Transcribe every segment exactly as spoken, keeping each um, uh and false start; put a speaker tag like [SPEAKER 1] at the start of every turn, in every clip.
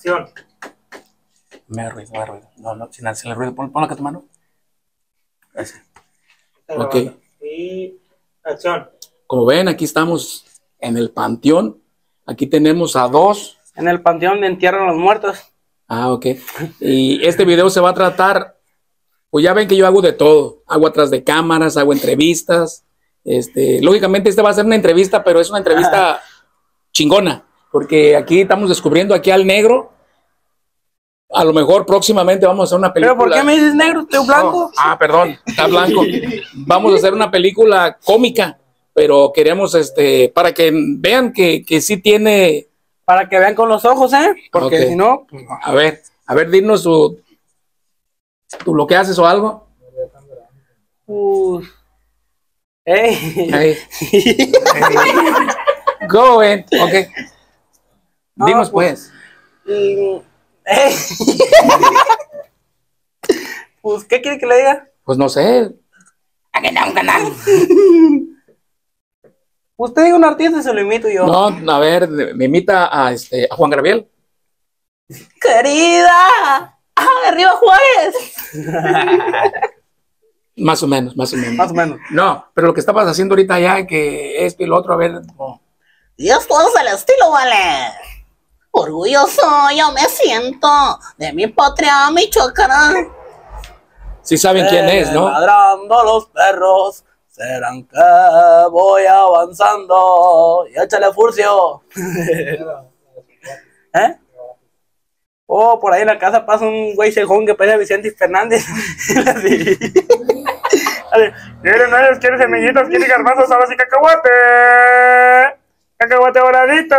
[SPEAKER 1] acción.
[SPEAKER 2] Me da ruido, me da ruido. No, no, sin hacerle ruido. Pon, ponla acá tu mano. Gracias. Ok.
[SPEAKER 1] Y acción.
[SPEAKER 2] Como ven, aquí estamos en el panteón. Aquí tenemos a dos.
[SPEAKER 3] En el panteón de entierran a los muertos.
[SPEAKER 2] Ah, ok. Y este video se va a tratar, pues ya ven que yo hago de todo. Hago atrás de cámaras, hago entrevistas. Este, lógicamente esta va a ser una entrevista, pero es una entrevista chingona. Porque aquí estamos descubriendo aquí al negro. A lo mejor próximamente vamos a hacer una película.
[SPEAKER 3] ¿Pero por qué me dices negro? ¿Estoy blanco?
[SPEAKER 2] Oh, ah, perdón, está blanco. Vamos a hacer una película cómica, pero queremos, este, para que vean que, que sí tiene...
[SPEAKER 3] Para que vean con los ojos, ¿eh? Porque
[SPEAKER 2] Okay.
[SPEAKER 3] si no... Pues no.
[SPEAKER 2] A ver, a ver, dinos tu, tú lo que haces o algo.
[SPEAKER 3] Uh. Hey.
[SPEAKER 2] Hey. Hey. Go, eh. Ok.
[SPEAKER 3] No,
[SPEAKER 2] Dinos
[SPEAKER 3] pues.
[SPEAKER 2] pues.
[SPEAKER 3] Y, hey. Pues, ¿qué quiere que le diga?
[SPEAKER 2] Pues no sé.
[SPEAKER 3] Aquí está un canal. Usted diga un artista y se lo imito yo.
[SPEAKER 2] No, a ver, me imita a, este, a Juan Gabriel.
[SPEAKER 3] ¡Querida! ¡Ah, arriba Juárez!
[SPEAKER 2] Más o menos, más o menos.
[SPEAKER 3] Más o menos.
[SPEAKER 2] No, pero lo que estabas haciendo ahorita ya, que esto y lo otro, a ver. No.
[SPEAKER 4] Y esto es el estilo, vale. Orgulloso yo me siento de mi patria michoacana.
[SPEAKER 2] Sí saben quién es, ¿no?
[SPEAKER 3] Ladrando los perros, serán que voy avanzando. Y échale furcio. ¿Eh? Oh, por ahí en la casa pasa un güey cejón que parece a Vicente Fernández. Así. ¿Quieren ellos? ¿Quieren semillitas? ¿Quieren garbanzos? Ahora sí, cacahuate. Cacahuate voladito.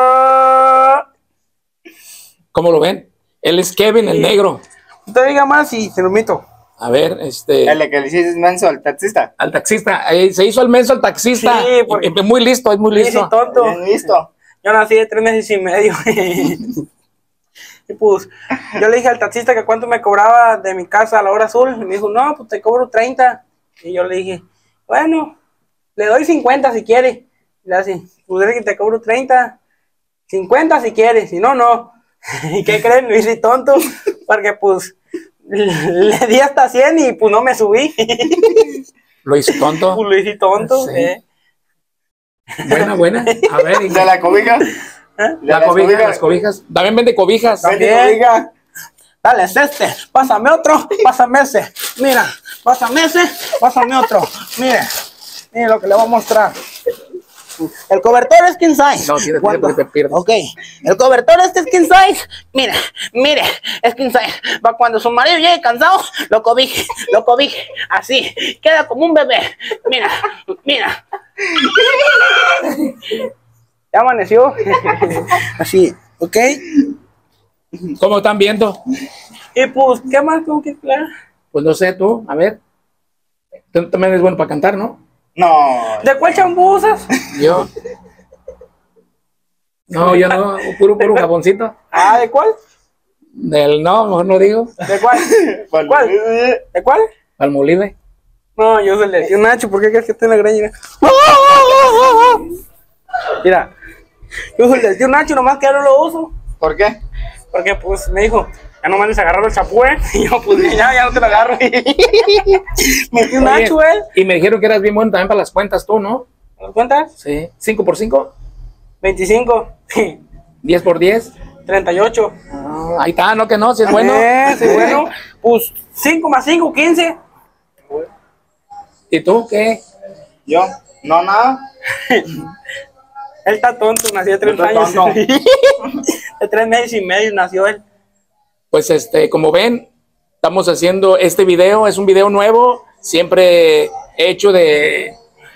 [SPEAKER 2] ¿Cómo lo ven? Él es Kevin, el negro.
[SPEAKER 3] Usted diga más y se lo mito.
[SPEAKER 2] A ver, este...
[SPEAKER 5] El que le hiciste menso al taxista.
[SPEAKER 2] Al taxista. Eh, se hizo el menso al taxista.
[SPEAKER 3] Sí, porque-
[SPEAKER 2] Eh, muy listo, es muy
[SPEAKER 3] Sí,
[SPEAKER 2] listo.
[SPEAKER 3] sí, tonto.
[SPEAKER 5] Bien listo.
[SPEAKER 3] Yo nací de tres meses y medio. Y pues, yo le dije al taxista que cuánto me cobraba de mi casa a la hora azul. Y me dijo, no, pues te cobro treinta. Y yo le dije, bueno, le doy cincuenta si quiere. Y le hace, pues es que te cobro treinta. cincuenta si quiere, si no, no. ¿Y qué creen? Me hice tonto. Porque pues, le di hasta cien y pues no me subí.
[SPEAKER 2] Lo hizo tonto.
[SPEAKER 3] Pues lo hice tonto.
[SPEAKER 2] Sí.
[SPEAKER 3] ¿Eh?
[SPEAKER 2] Buena, buena. A ver, y-
[SPEAKER 5] De la cobija.
[SPEAKER 3] ¿Eh?
[SPEAKER 5] De
[SPEAKER 2] la
[SPEAKER 5] las
[SPEAKER 2] cobija,
[SPEAKER 5] cobijas.
[SPEAKER 2] las cobijas. También vende cobijas.
[SPEAKER 5] Vende
[SPEAKER 3] También.
[SPEAKER 5] cobija.
[SPEAKER 3] Dale, es este, pásame otro, pásame ese, mira, pásame ese, pásame otro, mire, mire lo que le voy a mostrar. El cobertor es king size.
[SPEAKER 2] No, tírate,
[SPEAKER 3] ¿Cuánto?
[SPEAKER 2] porque te pierdes.
[SPEAKER 3] Ok, el cobertor este es king size. Mire, mire, es king size. Va cuando su marido llegue cansado, lo cobije, lo cobije, así, queda como un bebé. Mira, mira. Ya amaneció. Así, ok.
[SPEAKER 2] ¿Cómo están viendo?
[SPEAKER 3] Y pues, ¿qué más tengo que explicar?
[SPEAKER 2] Pues no sé, tú, a ver. Tú también eres bueno para cantar, ¿no?
[SPEAKER 5] No.
[SPEAKER 3] ¿De cuál champú usas?
[SPEAKER 2] Yo. No, yo no, puro, puro jaboncito.
[SPEAKER 3] Ah, ¿de cuál?
[SPEAKER 2] Del no, mejor no digo.
[SPEAKER 3] ¿De cuál?
[SPEAKER 5] Vale.
[SPEAKER 3] ¿Cuál? ¿De cuál?
[SPEAKER 2] Palmolive.
[SPEAKER 3] No, yo soy el tío Nacho, ¿por qué crees que está en la greña? Mira, yo soy el del tío Nacho, nomás que ahora lo uso.
[SPEAKER 5] ¿Por qué?
[SPEAKER 3] Porque pues me dijo, ya no me andes agarrando el chapú, ¿eh? Y yo, pues ya, ya no te lo agarro. Mi tío Nacho,
[SPEAKER 2] Oye,
[SPEAKER 3] ¿eh?
[SPEAKER 2] y me dijeron que eras bien bueno también para las cuentas tú, ¿no?
[SPEAKER 3] ¿Me lo cuentas?
[SPEAKER 2] Sí. ¿cinco por cinco?
[SPEAKER 3] veinticinco,
[SPEAKER 2] ¿diez por diez?
[SPEAKER 3] treinta y ocho.
[SPEAKER 2] Ah, ahí está, ¿no? Que no, si es bueno.
[SPEAKER 3] Eh, sí, bueno. Pues cinco más cinco, quince.
[SPEAKER 2] ¿Y tú qué?
[SPEAKER 5] Yo. No, nada.
[SPEAKER 3] Él está tonto, nació de tres
[SPEAKER 5] Está
[SPEAKER 3] años.
[SPEAKER 5] tonto.
[SPEAKER 3] De tres meses y medio nació él.
[SPEAKER 2] Pues este, como ven, estamos haciendo este video, es un video nuevo, siempre hecho de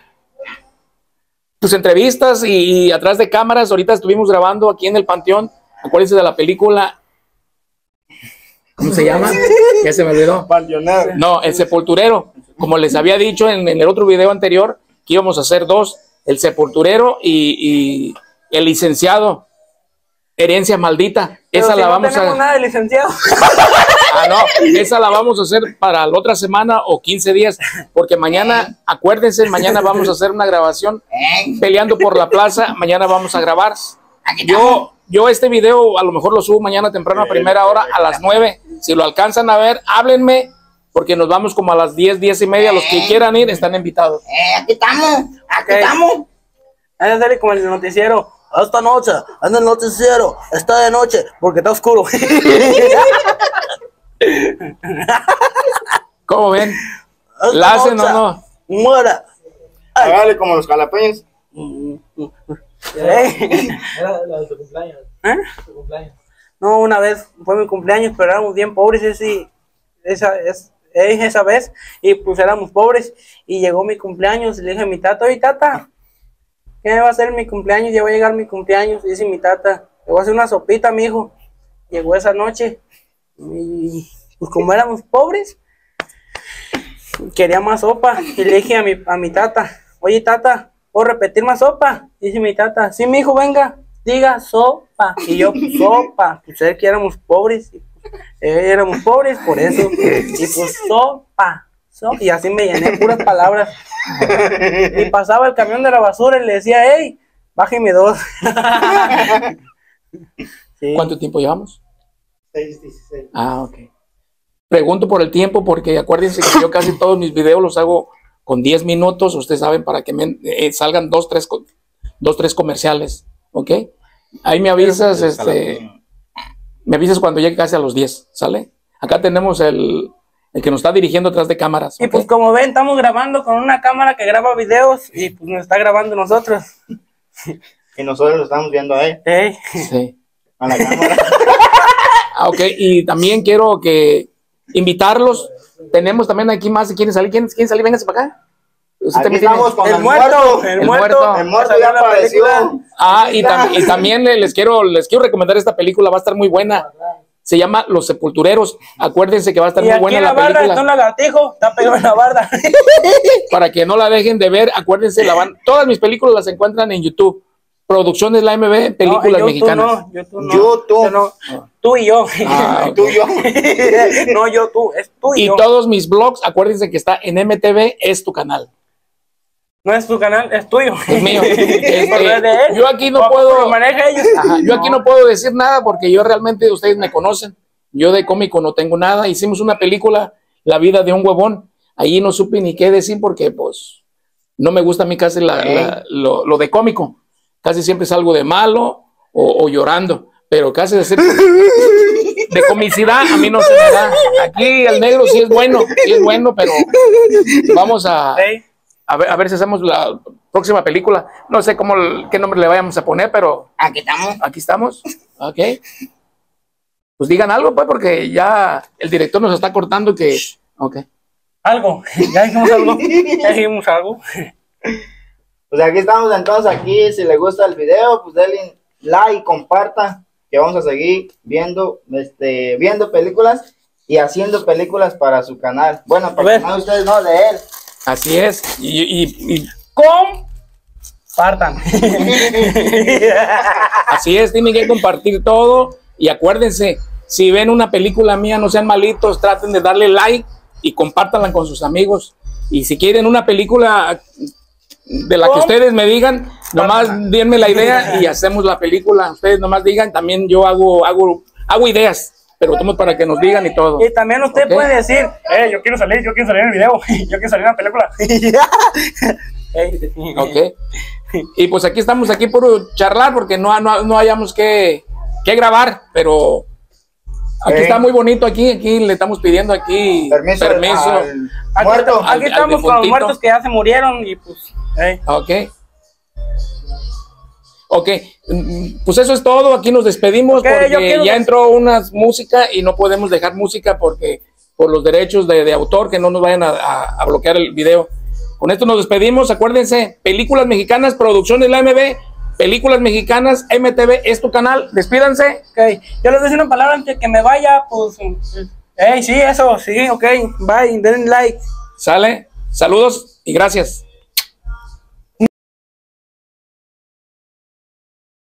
[SPEAKER 2] tus entrevistas y, y atrás de cámaras. Ahorita estuvimos grabando aquí en el Panteón, acuérdense de la película, ¿cómo se llama? Ya se me olvidó.
[SPEAKER 5] Panteonero.
[SPEAKER 2] No, El Sepulturero, como les había dicho en, en el otro video anterior, que íbamos a hacer dos, El Sepulturero y, y El Licenciado, Herencia Maldita.
[SPEAKER 3] Pero
[SPEAKER 2] Esa
[SPEAKER 3] si
[SPEAKER 2] la
[SPEAKER 3] no
[SPEAKER 2] vamos
[SPEAKER 3] tenemos
[SPEAKER 2] a...
[SPEAKER 3] nada de licenciado.
[SPEAKER 2] Ah, no, esa la vamos a hacer para la otra semana o quince días, porque mañana, acuérdense, mañana vamos a hacer una grabación peleando por la plaza, mañana vamos a grabar. Yo yo este video a lo mejor lo subo mañana temprano a primera hora a las nueve. Si lo alcanzan a ver, háblenme, porque nos vamos como a las diez, diez y media. Los que quieran ir están invitados.
[SPEAKER 4] Eh, aquí estamos, aquí
[SPEAKER 3] Ok.
[SPEAKER 4] estamos.
[SPEAKER 3] Hay que hacerle como el noticiero.
[SPEAKER 6] Esta noche, en el noticiero, está de noche,
[SPEAKER 3] Porque está oscuro.
[SPEAKER 2] ¿Cómo ven?
[SPEAKER 6] esta
[SPEAKER 2] ¿La hacen
[SPEAKER 6] noche,
[SPEAKER 2] o no?
[SPEAKER 6] muera.
[SPEAKER 5] Hágale como los jalapeños.
[SPEAKER 3] ¿Eh?
[SPEAKER 1] Era la de tu cumpleaños.
[SPEAKER 3] ¿Eh?
[SPEAKER 1] Tu cumpleaños.
[SPEAKER 3] No, una vez fue mi cumpleaños, pero éramos bien pobres ese, esa, es, esa vez, y pues éramos pobres, y llegó mi cumpleaños, y le dije a mi tata, oye tata, ¿qué me va a hacer mi cumpleaños? Ya va a llegar mi cumpleaños, y dice mi tata, le voy a hacer una sopita, mi hijo. Llegó esa noche, y pues como éramos pobres, quería más sopa, y le dije a mi, a mi tata, oye tata, ¿puedo repetir más sopa? Dice mi tata, sí mi hijo, venga, diga sopa. Y yo, sopa, pues es que éramos pobres, y, pues, eh, éramos pobres por eso, y pues sopa, so- y así me llené puras palabras. Y pasaba el camión de la basura y le decía, hey, bájeme dos. Sí.
[SPEAKER 2] ¿Cuánto tiempo llevamos?
[SPEAKER 1] seis dieciséis.
[SPEAKER 2] Ah, ok. Pregunto por el tiempo porque acuérdense que yo casi todos mis videos los hago con diez minutos, ustedes saben, para que me eh, salgan dos, tres, co- dos, tres comerciales, ¿ok? Ahí me avisas, este, me avisas cuando llegue casi a los diez, ¿sale? Acá tenemos el, el que nos está dirigiendo atrás de cámaras,
[SPEAKER 3] Y
[SPEAKER 2] ¿ok?
[SPEAKER 3] pues como ven, estamos grabando con una cámara que graba videos y pues nos está grabando nosotros.
[SPEAKER 5] Y nosotros lo estamos viendo a él,
[SPEAKER 3] Ey.
[SPEAKER 2] Sí.
[SPEAKER 5] a la cámara.
[SPEAKER 2] Ah, ok, y también quiero que invitarlos. Tenemos también aquí más, si quieren salir, ¿quieren, quieren salir? Vénganse para acá. Usted
[SPEAKER 5] Aquí
[SPEAKER 2] también tiene-
[SPEAKER 5] estamos con
[SPEAKER 3] El
[SPEAKER 5] el,
[SPEAKER 3] muerto,
[SPEAKER 5] muerto.
[SPEAKER 3] el
[SPEAKER 2] El
[SPEAKER 3] muerto,
[SPEAKER 2] muerto.
[SPEAKER 5] El muerto
[SPEAKER 3] Salió
[SPEAKER 5] ya
[SPEAKER 3] en la
[SPEAKER 5] apareció.
[SPEAKER 3] película.
[SPEAKER 2] Ah, y, tam- y también le- les quiero, les quiero recomendar esta película, va a estar muy buena. Se llama Los Sepultureros. Acuérdense que va a estar
[SPEAKER 3] Y
[SPEAKER 2] muy
[SPEAKER 3] aquí
[SPEAKER 2] buena
[SPEAKER 3] en la
[SPEAKER 2] la
[SPEAKER 3] barda está
[SPEAKER 2] película.
[SPEAKER 3] un lagartijo, está pegado en la barda.
[SPEAKER 2] Para que no la dejen de ver, acuérdense, la van, todas mis películas las encuentran en YouTube. Producciones La M B, películas
[SPEAKER 3] No, en
[SPEAKER 2] mexicanas.
[SPEAKER 3] YouTube no, YouTube no.
[SPEAKER 5] YouTube.
[SPEAKER 3] Yo no. Tú y yo.
[SPEAKER 2] Ah, ok.
[SPEAKER 5] Tú y yo.
[SPEAKER 3] No, yo, tú, es tú y,
[SPEAKER 2] Y
[SPEAKER 3] yo.
[SPEAKER 2] todos mis blogs, acuérdense que está en M T V, es tu canal.
[SPEAKER 3] No es tu canal, es tuyo.
[SPEAKER 2] Es mío. Este,
[SPEAKER 3] Pero es de él.
[SPEAKER 2] yo aquí no
[SPEAKER 3] ¿Cómo
[SPEAKER 2] puedo-
[SPEAKER 3] lo maneja ellos?
[SPEAKER 2] Ajá, yo aquí no puedo decir nada porque yo realmente, ustedes me conocen. Yo de cómico no tengo nada. Hicimos una película, La vida de un huevón. Ahí no supe ni qué decir porque, pues, no me gusta a mí casi la- la- lo, lo de cómico. Casi siempre salgo de malo o, o llorando. Pero casi de ser de comicidad a mí no se me da. Aquí el negro sí es bueno, sí es bueno, pero vamos a,
[SPEAKER 3] Ey.
[SPEAKER 2] a, ver, a ver si hacemos la próxima película. No sé cómo, qué nombre le vayamos a poner, pero
[SPEAKER 4] Aquí estamos.
[SPEAKER 2] aquí estamos. Ok. Pues digan algo, pues, porque ya el director nos está cortando que. Ok.
[SPEAKER 3] Algo. Ya dijimos algo. Ya dijimos algo.
[SPEAKER 5] Pues aquí estamos entonces aquí, si les gusta el video, pues denle like, comparta, que vamos a seguir viendo, este, viendo películas y haciendo películas para su canal. Bueno, para
[SPEAKER 3] ver.
[SPEAKER 5] el canal de ustedes, no, de él.
[SPEAKER 2] Así es. Y, y- y
[SPEAKER 3] Compartan.
[SPEAKER 2] así es, tienen que compartir todo. Y acuérdense, si ven una película mía, no sean malitos, traten de darle like y compártanla con sus amigos. Y si quieren una película de la que
[SPEAKER 3] ¿Cómo?
[SPEAKER 2] ustedes me digan, nomás denme la idea y hacemos la película. Ustedes nomás digan, también yo hago, hago, hago ideas, pero tomo para que nos digan y todo.
[SPEAKER 3] Y también usted
[SPEAKER 2] Ok.
[SPEAKER 3] puede decir, eh, yo quiero salir, yo quiero salir en el video, yo quiero salir en la película. Ey.
[SPEAKER 2] Ok. Y pues aquí estamos aquí por charlar porque no, no, no hayamos que, que grabar, pero aquí
[SPEAKER 5] Ey.
[SPEAKER 2] está muy bonito, aquí, aquí le estamos pidiendo aquí
[SPEAKER 5] Permiso, al- al
[SPEAKER 3] Aquí,
[SPEAKER 5] muerto.
[SPEAKER 3] aquí
[SPEAKER 2] al- al
[SPEAKER 3] estamos con los
[SPEAKER 2] difuntito.
[SPEAKER 3] muertos que ya se murieron y pues, ey.
[SPEAKER 2] Ok. Ok, mm, pues eso es todo, aquí nos despedimos
[SPEAKER 3] Ok, yo
[SPEAKER 2] porque
[SPEAKER 3] quiero
[SPEAKER 2] ya
[SPEAKER 3] des-
[SPEAKER 2] entró una música y no podemos dejar música porque por los derechos de, de autor que no nos vayan a, a- a bloquear el video. Con esto nos despedimos, acuérdense, películas mexicanas, producciones La M B, películas mexicanas, M T V es tu canal, despídanse.
[SPEAKER 3] Ok, yo les doy una palabra antes de que me vaya, pues, ey, sí, eso, sí, ok, bye, denle like.
[SPEAKER 2] Sale, saludos y gracias.